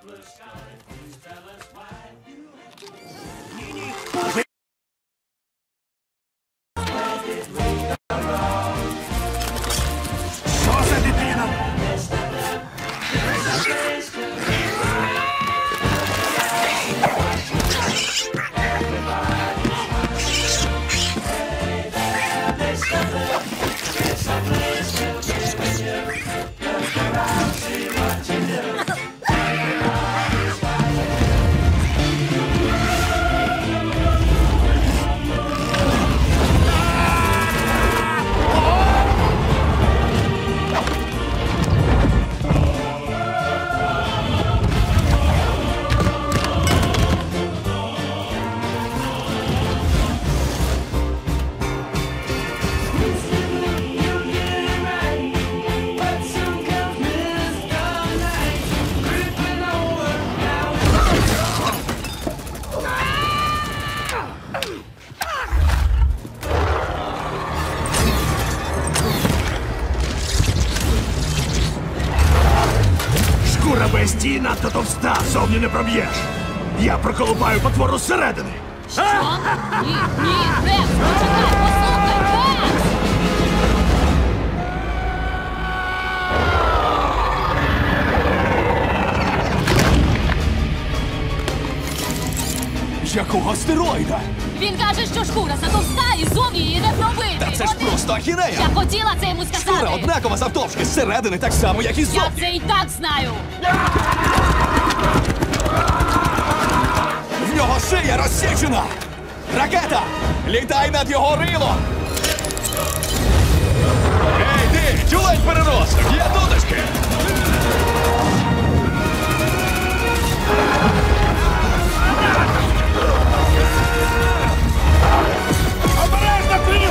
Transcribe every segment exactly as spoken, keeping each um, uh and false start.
Що за дитина? Шкура бестії надто товста, зовні не проб'єш. Я проколупаю потвору зсередини. Що? Ні, ні, Рекс, почекай, послухай, Рекс! Якого астероїда? Він каже, що шкура затовста і зовні її не пробити. Та це ж От і- просто ахінея! Я хотіла це йому сказати. Шкура однакова завтовшки, зсередини так само, як і Я ззовні. це і так знаю. В нього шия розсічена! Ракета! Літай над його рилом! Ей ти, тюлень переросток, є дудочки! Обережно, Кріс!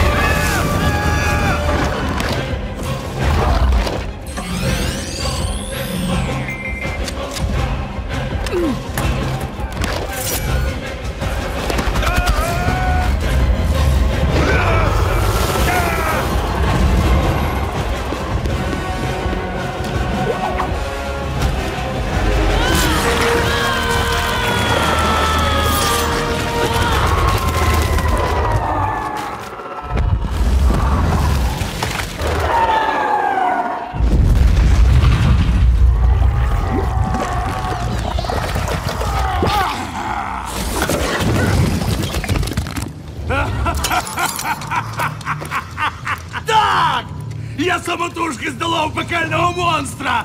Так! Я самотужки здолав пекельного монстра!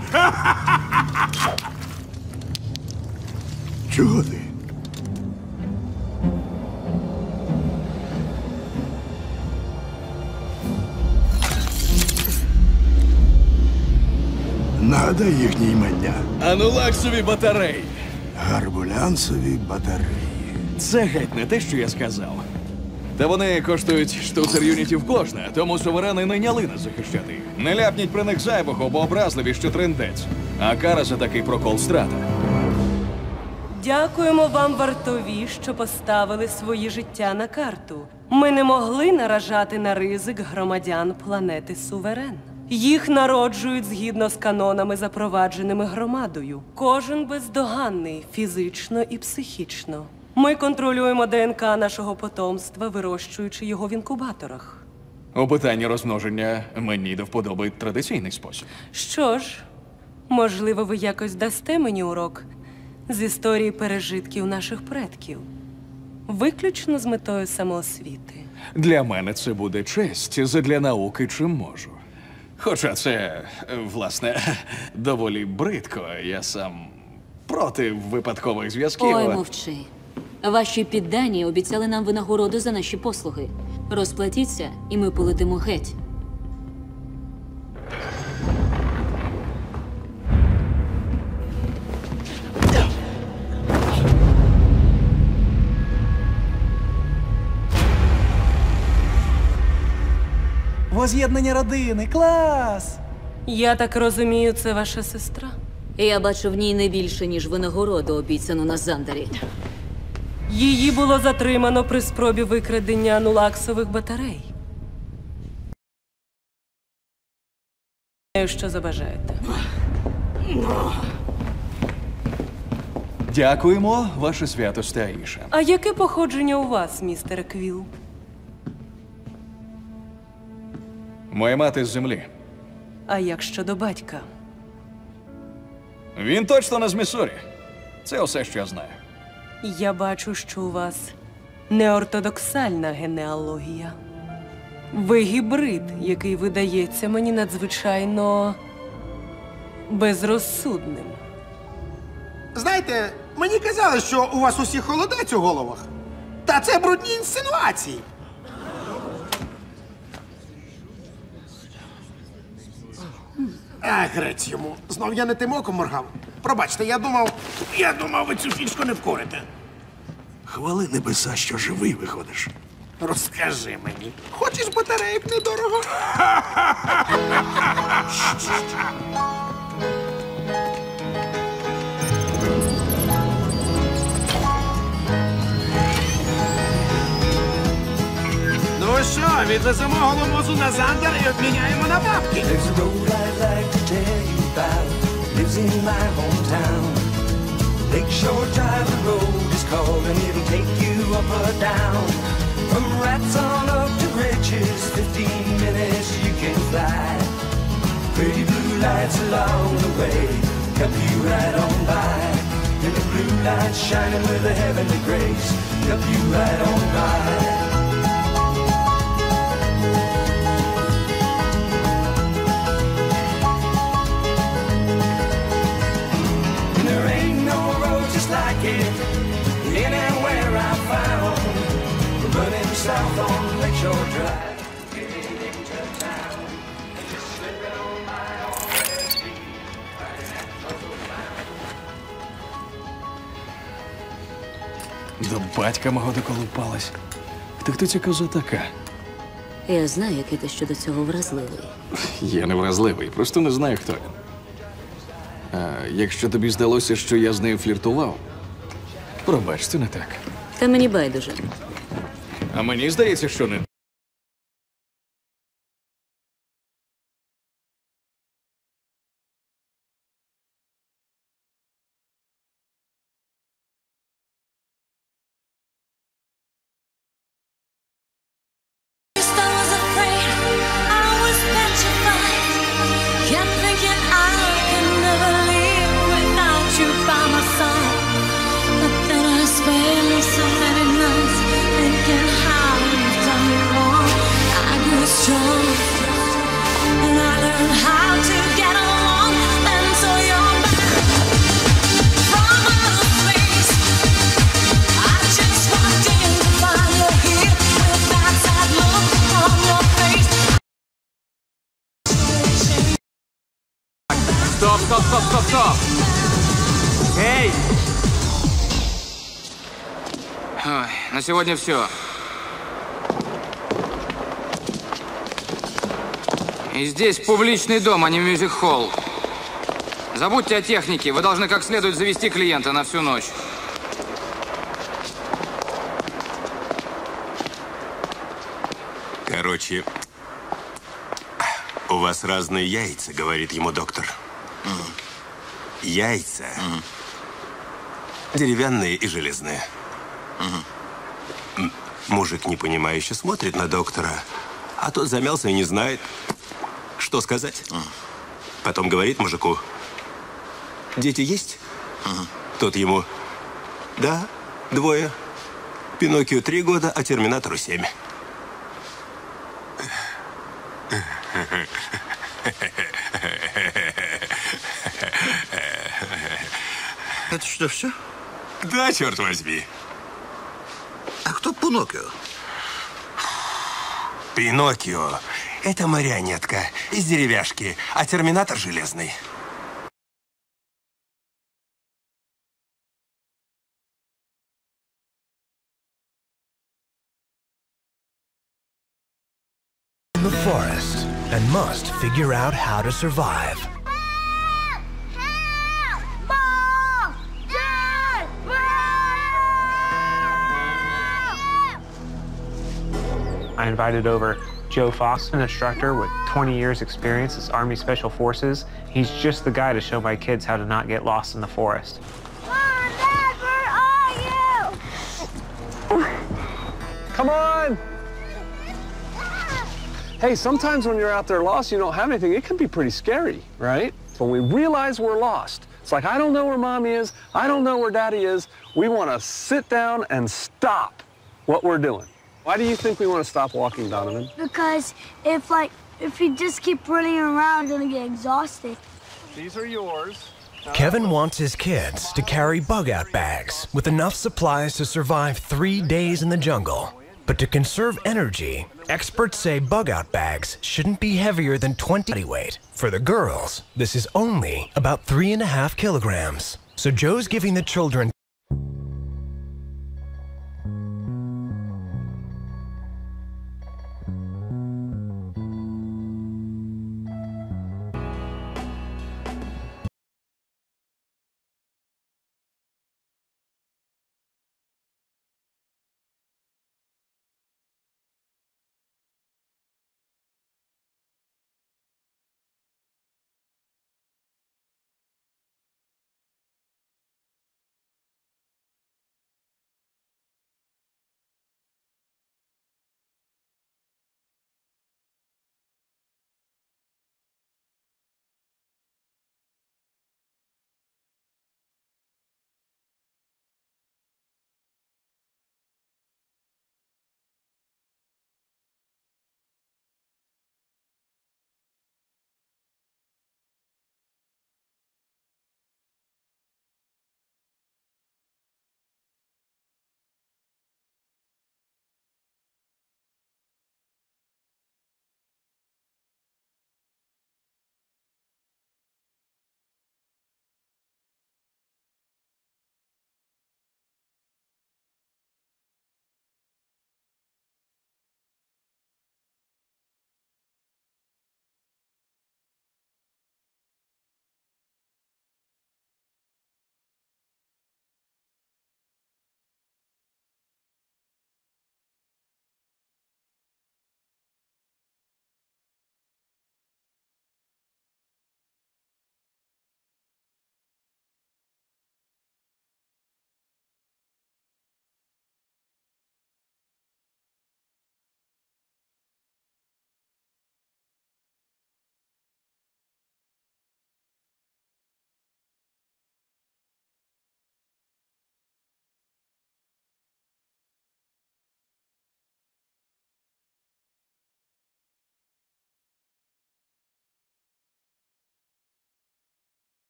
Чого ти? Нагадай їхні імення. Анулаксові батареї. Гарбулянцеві батареї. Це геть не те, що я сказав. Та вони коштують штуцер юнітів кожна, тому суверени найняли нас захищати їх. Не ляпніть про них зайвого, бо образливі, що трендець. А кара за такий прокол страта. Дякуємо вам, вартові, що поставили свої життя на карту. Ми не могли наражати на ризик громадян планети Суверен. Їх народжують згідно з канонами, запровадженими громадою. Кожен бездоганний фізично і психічно. Ми контролюємо ДНК нашого потомства, вирощуючи його в інкубаторах. У питанні розмноження мені до вподоби традиційний спосіб. Що ж, можливо, ви якось дасте мені урок з історії пережитків наших предків. Виключно з метою самоосвіти. Для мене це буде честь, задля науки чим можу. Хоча це, е, власне, доволі бридко. Я сам проти випадкових зв'язків. Ой, мовчи. Ваші піддані обіцяли нам винагороду за наші послуги. Розплатіться, і ми полетимо геть. Воз'єднання родини, клас! Я так розумію, це ваша сестра? Я бачу в ній не більше, ніж винагороду, обіцяну на Зандарі. Її було затримано при спробі викрадення анулаксових батарей. Знаю, що забажаєте. Дякуємо, ваше святосте Аїша. А яке походження у вас, містере Квіл? Моя мати з землі. А як щодо батька? Він точно не з Міссурі. Це усе, що я знаю. Я бачу, що у вас неортодоксальна генеалогія. Ви гібрид, який видається мені надзвичайно безрозсудним. Знаєте, мені казали, що у вас усіх холодець у головах. Та це брудні інсинуації. А, грець йому. Знов я не тим оком моргав. Пробачте, я думав... Я думав, ви цю фішку не вкурите. Хвали небеса, що живий виходиш. Розкажи мені. Хочеш батарейок недорого? Ну що, відвеземо голомозу на Зандер і обміняємо на бабки. There's a road I'd like to tell you about. Lives in my hometown. Lakeshore Drive, the road is called, and it'll take you up or down. From rats on up to riches, fifteen minutes you can fly. Pretty blue lights along the way help you right on by. And the blue lights shining with a heavenly grace help you right on by. Like it anywhere I found, running south on Lakeshore Drive, getting into town, just slipping on my already. До батька мого доколупалась. Та хто ця коза така? Я знаю, який ти щодо цього вразливий. Я не вразливий, просто не знаю, хто він. А якщо тобі здалося, що я з нею фліртував, пробач, це не так. Та мені байдуже. А мені здається, що не. Стоп, стоп, стоп, стоп, стоп! Эй! Ой, на сегодня все. И здесь публичный дом, а не мюзик-холл. Забудьте о технике. Вы должны как следует завести клиента на всю ночь. Короче, у вас разные яйца, говорит ему доктор. Mm. Яйца. Mm. Деревянные и железные. Mm. Мужик непонимающе смотрит на доктора, а тот замялся и не знает, что сказать. Mm. Потом говорит мужику: дети есть? Mm. Тот ему: да, двое. Пиноккио три года, а Терминатору семь. Это что, все? Да, черт возьми. А кто Пиноккио? Пиноккио – это марионетка из деревяшки, а Терминатор железный. The forest and must figure out how to survive. I invited over Joe Fox, an instructor with twenty years experience as Army Special Forces. He's just the guy to show my kids how to not get lost in the forest. Mom, Dad, Come on! Hey, sometimes when you're out there lost, you don't have anything. It can be pretty scary, right? When we realize we're lost, it's like, I don't know where mommy is. I don't know where daddy is. We want to sit down and stop what we're doing. Why do you think we want to stop walking, Donovan? Because if, like, if you just keep running around, you're gonna get exhausted. These are yours. Kevin wants his kids to carry bug-out bags with enough supplies to survive three days in the jungle. But to conserve energy, experts say bug-out bags shouldn't be heavier than twenty body weight. For the girls, this is only about three and a half kilograms. So Joe's giving the children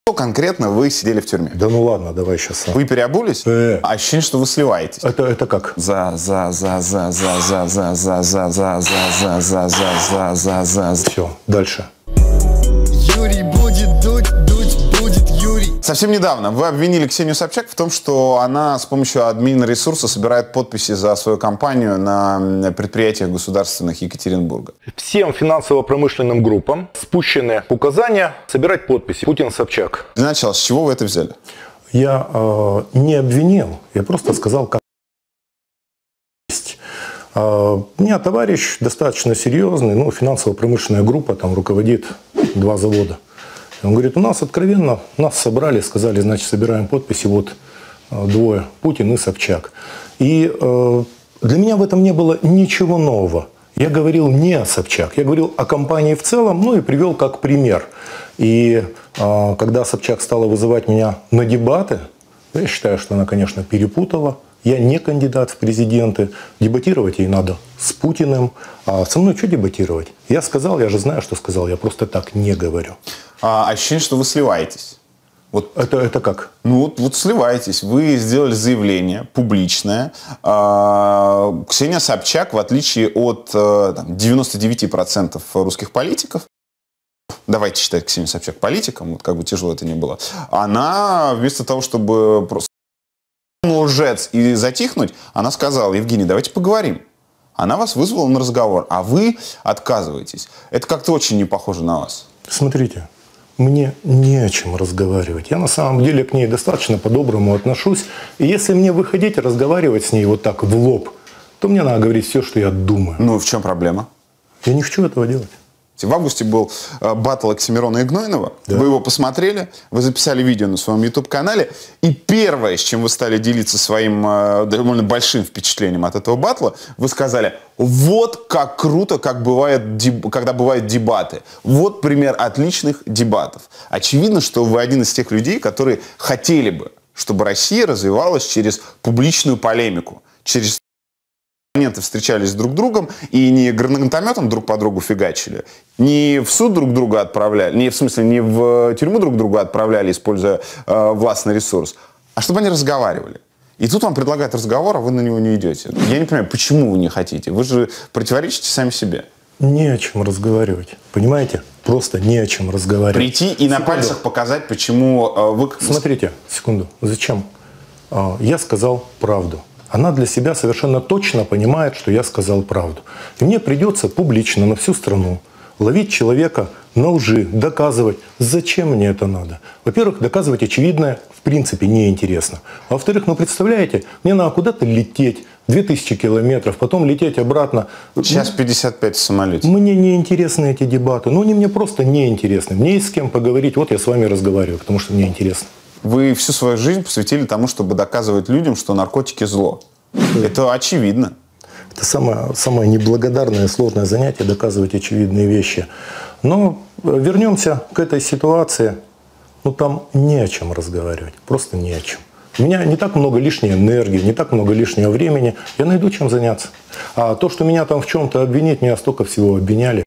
конкретно вы сидели в тюрьме? Да ну ладно, давай сейчас. Вы переобулись? Э. Ощущение, что вы сливаетесь. Это, это как? За, за, за, за, за, за, за, за, за, за, за, за, за, за, за, за, за. Все, дальше. Юрий будет дуть, дуть будет Юрий. Совсем недавно вы обвинили Ксению Собчак в том, что она с помощью админ-ресурса собирает подписи за свою кампанию на предприятиях государственных Екатеринбурга. Всем финансово-промышленным группам спущены указания собирать подписи. Путин, Собчак. Для начала, с чего вы это взяли? Я э, не обвинил, я просто сказал, как есть. Э, у меня товарищ достаточно серьезный, ну, финансово-промышленная группа, там руководит два завода. Он говорит, у нас откровенно, нас собрали, сказали, значит, собираем подписи, вот двое, Путин и Собчак. И э, для меня в этом не было ничего нового. Я говорил не о Собчак, я говорил о компании в целом, ну и привел как пример. И э, когда Собчак стала вызывать меня на дебаты, я считаю, что она, конечно, перепутала. Я не кандидат в президенты. Дебатировать ей надо с Путиным. А со мной что дебатировать? Я сказал, я же знаю, что сказал. Я просто так не говорю. А, ощущение, что вы сливаетесь. Вот, это, это как? Ну вот, вот сливаетесь. Вы сделали заявление публичное. А, Ксения Собчак, в отличие от там, девяноста девяти процентов русских политиков, давайте считать Ксению Собчак политиком, вот как бы тяжело это ни было, она вместо того, чтобы просто лжец и затихнуть, она сказала: Евгений, давайте поговорим. Она вас вызвала на разговор, а вы отказываетесь. Это как-то очень не похоже на вас. Смотрите, мне не о чем разговаривать. Я на самом деле к ней достаточно по-доброму отношусь. И если мне выходить и разговаривать с ней вот так в лоб, то мне надо говорить все, что я думаю. Ну, в чем проблема? Я не хочу этого делать. В августе был э, баттл Оксимирона и Гнойного. Да. Вы его посмотрели, вы записали видео на своем YouTube-канале. И первое, с чем вы стали делиться своим э, довольно большим впечатлением от этого баттла, вы сказали: вот как круто, как бывает, деб... когда бывают дебаты. Вот пример отличных дебатов. Очевидно, что вы один из тех людей, которые хотели бы, чтобы Россия развивалась через публичную полемику, через оппоненты встречались друг с другом и не гранатометом друг по другу фигачили, не в суд друг друга отправляли, не в смысле не в тюрьму друг друга отправляли, используя э, властный ресурс, а чтобы они разговаривали. И тут вам предлагают разговор, а вы на него не идете. Я не понимаю, почему вы не хотите? Вы же противоречите сами себе. Не о чем разговаривать. Понимаете? Просто не о чем разговаривать. Прийти и на секунду. Пальцах показать, почему э, вы... Смотрите, секунду. Зачем? Э, я сказал правду. Она для себя совершенно точно понимает, что я сказал правду. И мне придется публично на всю страну ловить человека на лжи, доказывать, зачем мне это надо. Во-первых, доказывать очевидное в принципе неинтересно. А во-вторых, ну представляете, мне надо куда-то лететь, две тысячи километров, потом лететь обратно. Час пятьдесят пять в самолете. Мне не интересны эти дебаты. Ну, они мне просто не интересны. Мне есть с кем поговорить. Вот я с вами разговариваю, потому что мне интересно. Вы всю свою жизнь посвятили тому, чтобы доказывать людям, что наркотики зло. Это очевидно. Это самое, самое неблагодарное и сложное занятие — доказывать очевидные вещи. Но вернемся к этой ситуации. Ну, там не о чем разговаривать. Просто не о чем. У меня не так много лишней энергии, не так много лишнего времени. Я найду чем заняться. А то, что меня там в чем-то обвинить, меня столько всего обвиняли.